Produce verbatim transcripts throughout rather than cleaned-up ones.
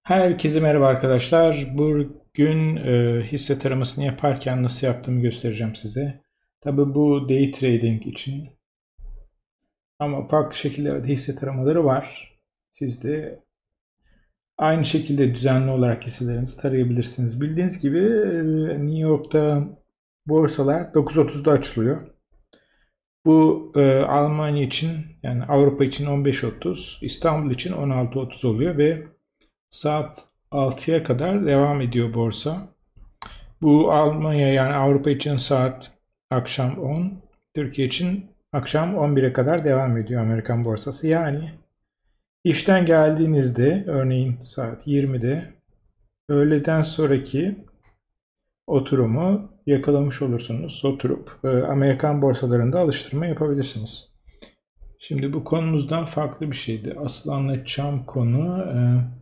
Herkese merhaba arkadaşlar. Bugün e, hisse taramasını yaparken nasıl yaptığımı göstereceğim size. Tabi bu day trading için. Ama farklı şekillerde hisse taramaları var. Siz de aynı şekilde düzenli olarak hisselerinizi tarayabilirsiniz. Bildiğiniz gibi e, New York'ta borsalar dokuz otuzda açılıyor. Bu e, Almanya için, yani Avrupa için on beş otuz, İstanbul için on altı otuz oluyor ve saat altıya kadar devam ediyor borsa. Bu Almanya, yani Avrupa için saat akşam on, Türkiye için akşam on bire kadar devam ediyor Amerikan borsası. Yani işten geldiğinizde, örneğin saat yirmide, öğleden sonraki oturumu yakalamış olursunuz. Oturup e, Amerikan borsalarında alıştırma yapabilirsiniz. Şimdi bu konumuzdan farklı bir şeydi. Asıl anlatacağım konu e,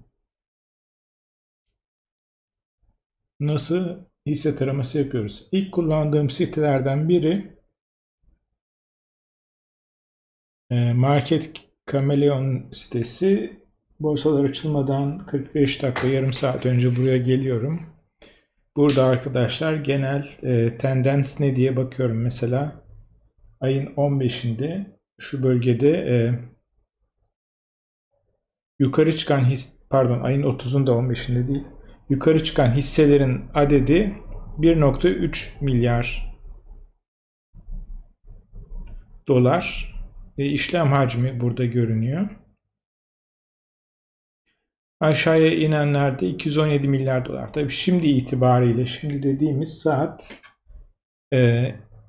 nasıl hisse taraması yapıyoruz. İlk kullandığım sitelerden biri e, Market Kameleon sitesi. Borsalar açılmadan kırk beş dakika, yarım saat önce buraya geliyorum. Burada arkadaşlar genel e, tendens ne diye bakıyorum. Mesela ayın on beşinde şu bölgede e, yukarı çıkan his, pardon ayın otuzunda, on beşinde değil, yukarı çıkan hisselerin adedi bir nokta üç milyar dolar. E, işlem hacmi burada görünüyor. Aşağıya inenlerde iki yüz on yedi milyar dolar. Tabii şimdi itibariyle, şimdi dediğimiz saat e,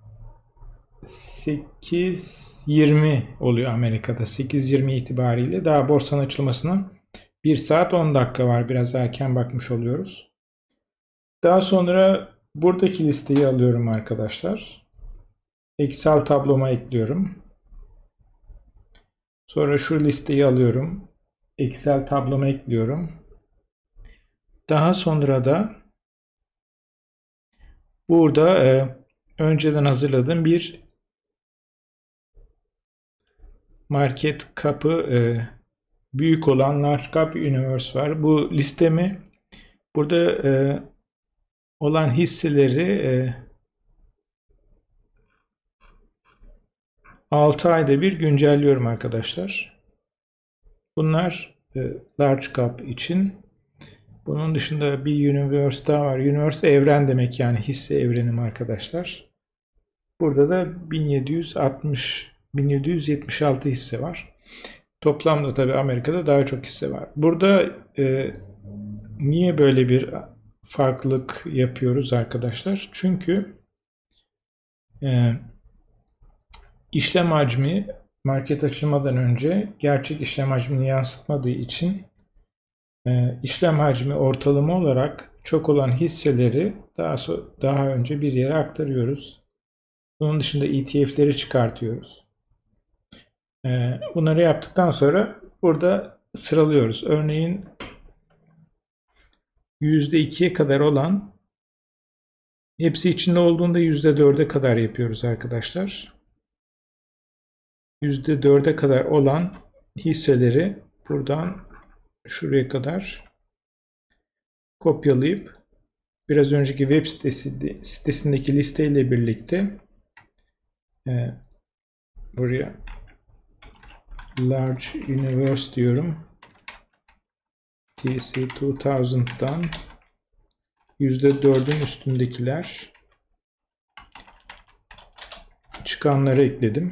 sekiz yirmi oluyor Amerika'da. sekiz yirmi itibariyle daha borsanın açılmasına bir saat on dakika var. Biraz erken bakmış oluyoruz. Daha sonra buradaki listeyi alıyorum arkadaşlar. Excel tabloma ekliyorum. Sonra şu listeyi alıyorum. Excel tabloma ekliyorum. Daha sonra da burada e, önceden hazırladığım bir market cap'ı e, büyük olan Large Cap Universe var. Bu listemi, burada e, olan hisseleri e, altı ayda bir güncelliyorum arkadaşlar. Bunlar e, Large Cap için. Bunun dışında bir Universe daha var. Universe evren demek, yani hisse evrenim arkadaşlar. Burada da bin yedi yüz altmış bin yedi yüz yetmiş altı hisse var. Toplamda tabii Amerika'da daha çok hisse var. Burada e, niye böyle bir farklılık yapıyoruz arkadaşlar? Çünkü e, işlem hacmi market açılmadan önce gerçek işlem hacmini yansıtmadığı için e, işlem hacmi ortalama olarak çok olan hisseleri daha so daha önce bir yere aktarıyoruz. Bunun dışında E T F'leri çıkartıyoruz. E, bunları yaptıktan sonra burada sıralıyoruz. Örneğin yüzde ikiye kadar olan, hepsi içinde olduğunda yüzde dörde kadar yapıyoruz arkadaşlar. yüzde dörde kadar olan hisseleri buradan şuraya kadar kopyalayıp biraz önceki web sitesi, sitesindeki listeyle birlikte e, buraya Large Universe diyorum. T C iki yüzden yüzde dördün üstündekiler çıkanları ekledim.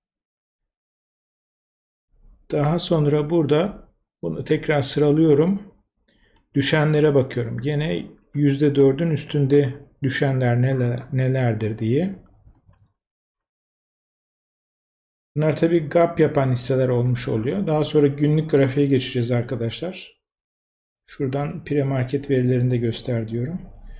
Daha sonra burada bunu tekrar sıralıyorum. Düşenlere bakıyorum. Yine yüzde dördün üstünde düşenler neler, nelerdir diye. Bunlar tabii gap yapan hisseler olmuş oluyor. Daha sonra günlük grafiğe geçeceğiz arkadaşlar. Şuradan pre-market verilerini de göster diyorum.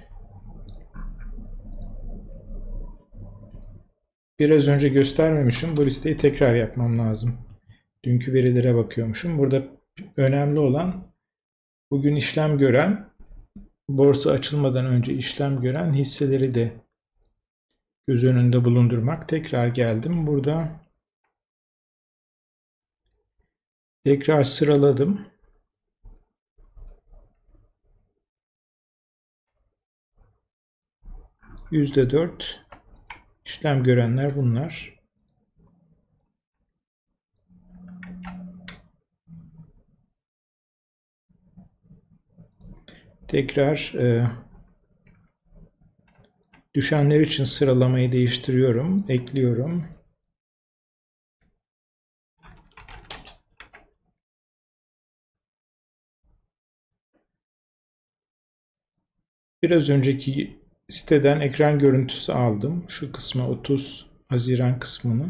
Biraz önce göstermemişim. Bu listeyi tekrar yapmam lazım. Dünkü verilere bakıyormuşum. Burada önemli olan bugün işlem gören, borsa açılmadan önce işlem gören hisseleri de göz önünde bulundurmak. Tekrar geldim. Burada tekrar sıraladım. yüzde dört işlem görenler bunlar. Tekrar e, düşenler için sıralamayı değiştiriyorum. Ekliyorum. Biraz önceki siteden ekran görüntüsü aldım. Şu kısma otuz Haziran kısmını.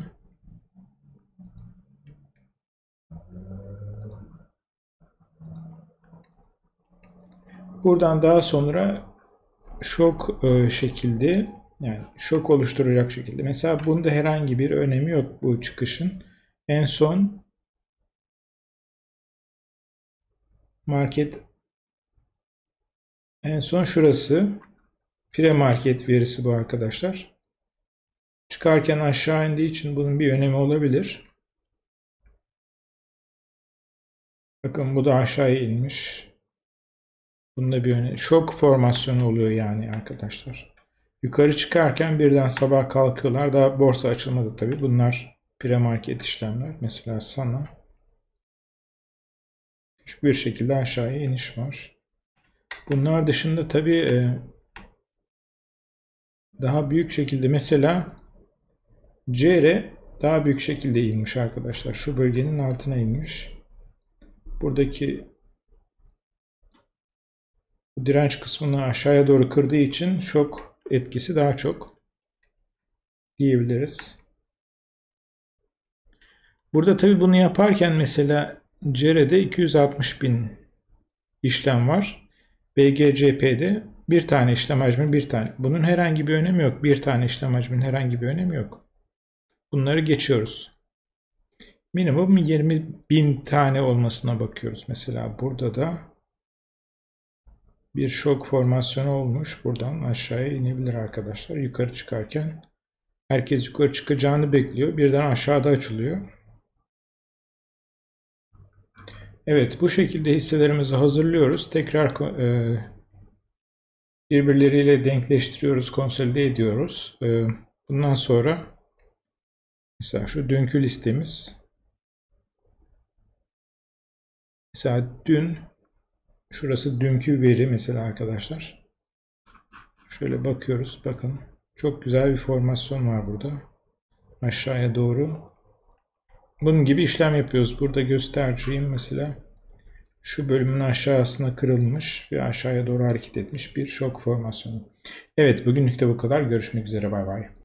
Buradan daha sonra şok e, şekilde, yani şok oluşturacak şekilde. Mesela bunda herhangi bir önemi yok bu çıkışın. En son market, en son şurası pre-market verisi bu arkadaşlar. Çıkarken aşağı indiği için bunun bir önemi olabilir. Bakın bu da aşağıya inmiş. Bunda bir önemi. Şok formasyonu oluyor yani arkadaşlar. Yukarı çıkarken birden sabah kalkıyorlar. Daha borsa açılmadı tabii. Bunlar pre-market işlemler. Mesela sana küçük bir şekilde aşağıya iniş var. Bunlar dışında tabii daha büyük şekilde mesela C R daha büyük şekilde inmiş arkadaşlar. Şu bölgenin altına inmiş. Buradaki direnç kısmını aşağıya doğru kırdığı için şok etkisi daha çok diyebiliriz. Burada tabii bunu yaparken mesela C R'de iki yüz altmış bin işlem var. B G C P'de bir tane işlem hacmi bir tane. Bunun herhangi bir önemi yok. Bir tane işlem hacmin herhangi bir önemi yok. Bunları geçiyoruz. Minimum yirmi bin tane olmasına bakıyoruz. Mesela burada da bir şok formasyonu olmuş. Buradan aşağıya inebilir arkadaşlar. Yukarı çıkarken herkes yukarı çıkacağını bekliyor. Birden aşağıda açılıyor. Evet, bu şekilde hisselerimizi hazırlıyoruz. Tekrar e, birbirleriyle denkleştiriyoruz, konsolide ediyoruz. E, bundan sonra mesela şu dünkü listemiz. Mesela dün, şurası dünkü veri mesela arkadaşlar. Şöyle bakıyoruz. Bakın. Çok güzel bir formasyon var burada. Aşağıya doğru. Bunun gibi işlem yapıyoruz. Burada göstereceğim mesela şu bölümün aşağısına kırılmış ve aşağıya doğru hareket etmiş bir şok formasyonu. Evet, bugünlük de bu kadar. Görüşmek üzere. Bay bay.